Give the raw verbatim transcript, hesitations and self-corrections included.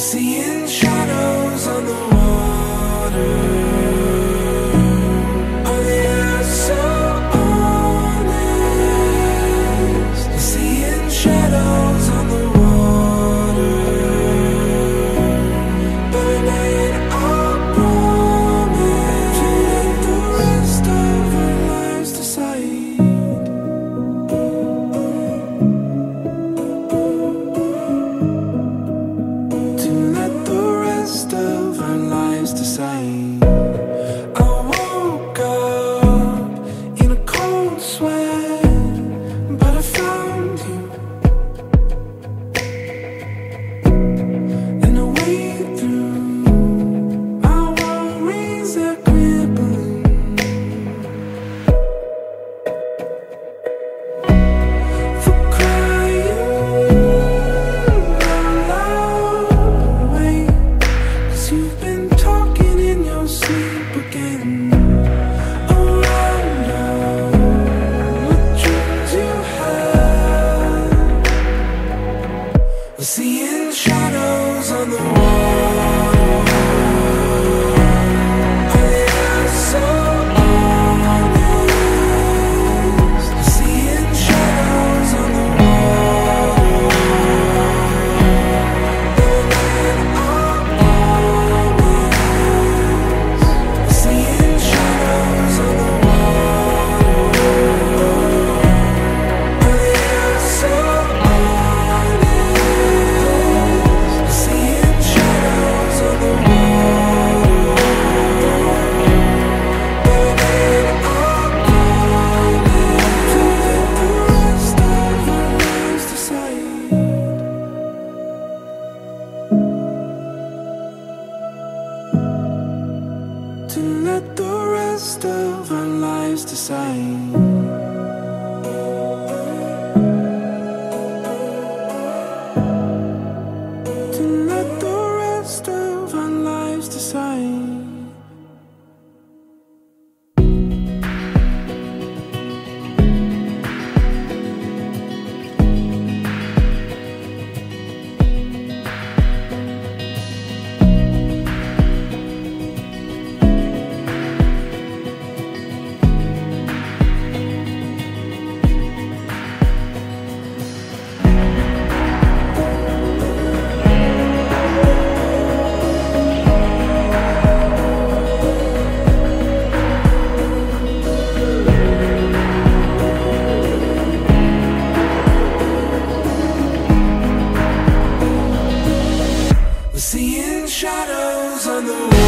Seeing shadows on the water. Oh, yeah, so honest. Seeing shadows on the water. Burning our promise to let the rest of our lives decide. To let the rest of our lives decide. I woke up in a cold sweat, but I found you, and I wade through our worries that crippling. For crying out loud, wait, 'cause you've been talking in your sleep again. Around all the dreams you had. We're seeing shadows on the water. Oh, yeah, so honest. We're seeing shadows on the water. Burning our promise. We're seeing shadows on the water. Oh, yeah, so honest. We're seeing shadows on the water. Burning our promise to let the rest of our lives decide. To let the rest of our lives decide. To let the rest of our lives decide. We're seeing shadows on the